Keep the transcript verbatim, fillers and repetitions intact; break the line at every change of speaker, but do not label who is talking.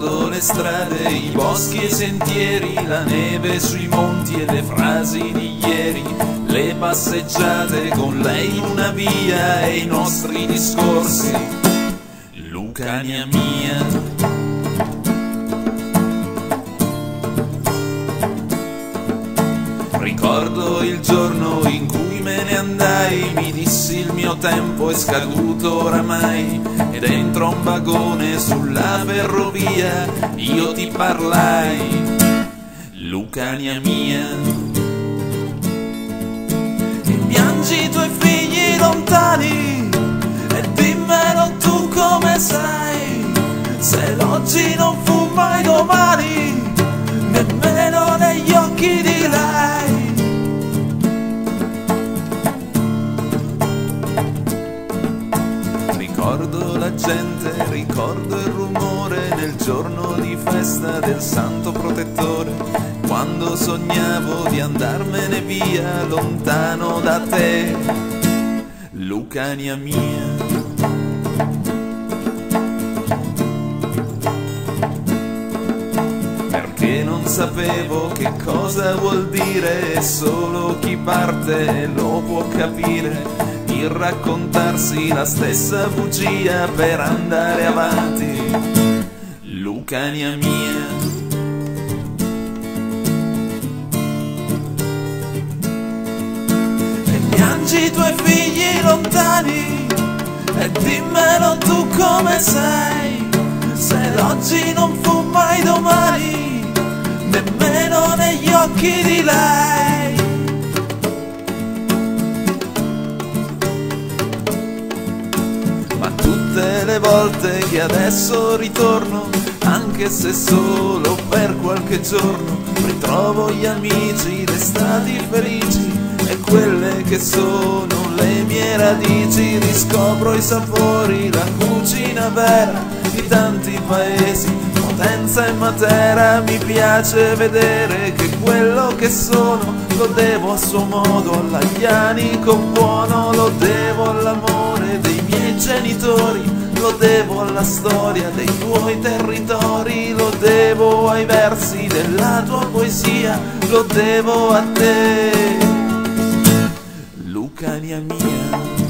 Ricordo le strade, i boschi e i sentieri, la neve sui monti e le frasi di ieri, le passeggiate con lei in una via e i nostri discorsi. Lucania mia. Ricordo il giorno in cui me ne andai, mi dissi il mio tempo è scaduto oramai, e dentro un vagone sulla ferrovia io ti parlai, Lucania mia. E piangi i tuoi figli lontani e dimmelo tu come sai, se l'oggi non fu mai domani, nemmeno negli occhi di lei. Ricordo la gente, ricordo il rumore nel giorno di festa del santo protettore, quando sognavo di andarmene via lontano da te, Lucania mia. Perché non sapevo che cosa vuol dire, e solo chi parte lo può capire, il raccontarsi la stessa bugia per andare avanti, Lucania mia. E piangi i tuoi figli lontani e dimmelo tu come sei, se l'oggi non fu mai domani, nemmeno negli occhi di lei. Ma tutte le volte che adesso ritorno, anche se solo per qualche giorno, ritrovo gli amici, le estati felici e quelle che sono le mie radici, riscopro i sapori, la cucina vera di tanti paesi, Potenza e Matera. Mi piace vedere che quello che sono lo devo a suo modo all'aglianico buono, lo devo all'amore dei miei genitori, lo devo alla storia dei tuoi territori, lo devo ai versi della tua poesia, lo devo a te, Lucania mia.